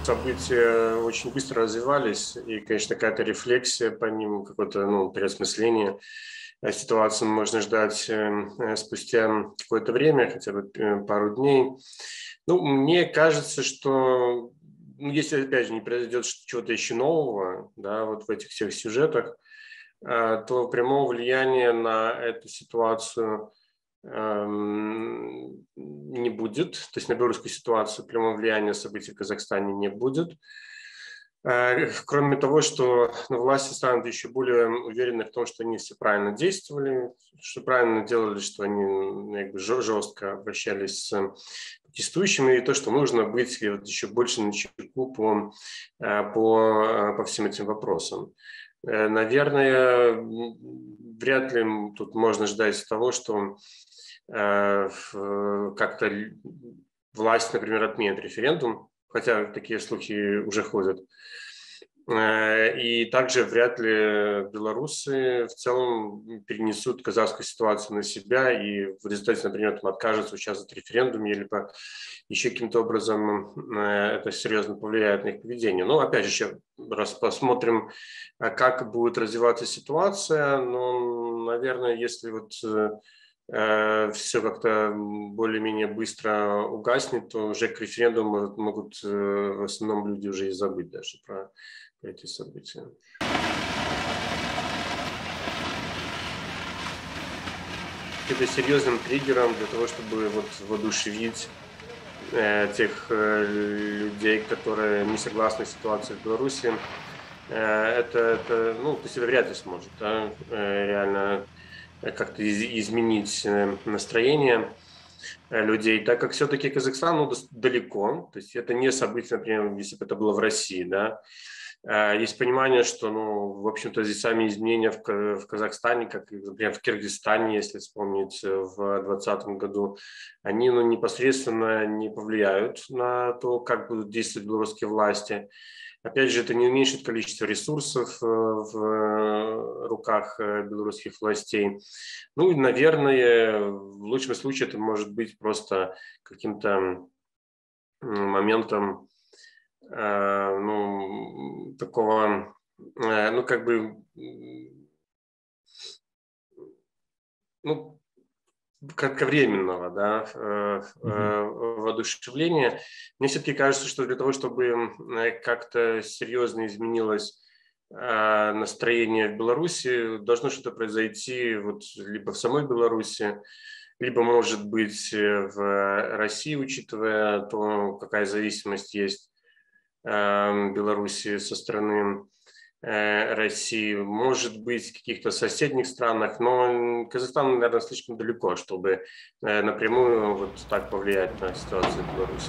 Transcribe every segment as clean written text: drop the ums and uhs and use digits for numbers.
События очень быстро развивались, и, конечно, какая-то рефлексия по ним, какое-то переосмысление ситуации можно ждать спустя какое-то время, хотя бы пару дней. Мне кажется, что если, опять же, не произойдет чего-то еще нового, да, вот в этих всех сюжетах, то прямого влияния на эту ситуацию не будет, то есть на белорусскую ситуацию прямого влияния событий в Казахстане не будет. Кроме того, что власти станут еще более уверены в том, что они все правильно действовали, что правильно делали, что они жестко обращались с протестующими, и то, что нужно быть еще больше начеку по всем этим вопросам. Наверное, вряд ли тут можно ждать того, что как-то власть, например, отменит референдум, хотя такие слухи уже ходят. И также вряд ли белорусы в целом перенесут казахскую ситуацию на себя и в результате, например, откажутся участвовать в референдуме или еще каким-то образом это серьезно повлияет на их поведение. Но опять же, еще раз посмотрим, как будет развиваться ситуация. Но, наверное, если все как-то более-менее быстро угаснет, то уже к референдуму могут в основном люди уже и забыть даже про эти события. Это серьезным триггером для того, чтобы воодушевить тех людей, которые не согласны с ситуацией в Беларуси. То есть это вряд ли сможет реально как-то изменить настроение людей, так как все-таки Казахстан далеко, то есть это не событие, например, если бы это было в России, да. Есть понимание, что, в общем-то, здесь сами изменения в Казахстане, как, например, в Киргизстане, если вспомнить, в 2020 году, они непосредственно не повлияют на то, как будут действовать белорусские власти. Опять же, это не уменьшит количество ресурсов в руках белорусских властей. И, наверное, в лучшем случае это может быть просто каким-то моментом такого, кратковременного, да, воодушевления. Мне все-таки кажется, что для того, чтобы как-то серьезно изменилось настроение в Беларуси, должно что-то произойти либо в самой Беларуси, либо, может быть, в России, учитывая то, какая зависимость есть Беларуси со стороны России, может быть, в каких-то соседних странах, но Казахстан, наверное, слишком далеко, чтобы напрямую так повлиять на ситуацию в Беларуси.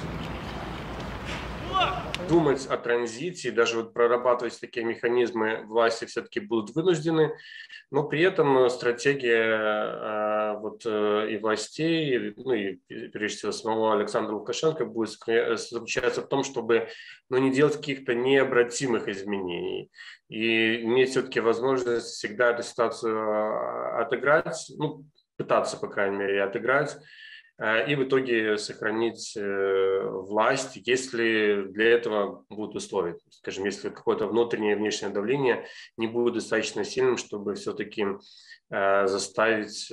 Думать о транзите, даже прорабатывать такие механизмы власти все-таки будут вынуждены, но при этом стратегия и властей, и прежде всего самого Александра Лукашенко будет заключаться в том, чтобы не делать каких-то необратимых изменений и иметь все-таки возможность всегда эту ситуацию отыграть, пытаться, по крайней мере, отыграть, и в итоге сохранить власть, если для этого будут условия. Скажем, если какое-то внутреннее и внешнее давление не будет достаточно сильным, чтобы все-таки заставить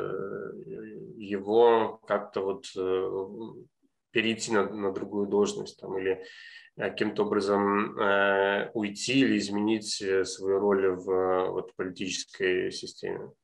его как-то перейти на другую должность или каким-то образом уйти или изменить свою роль в политической системе.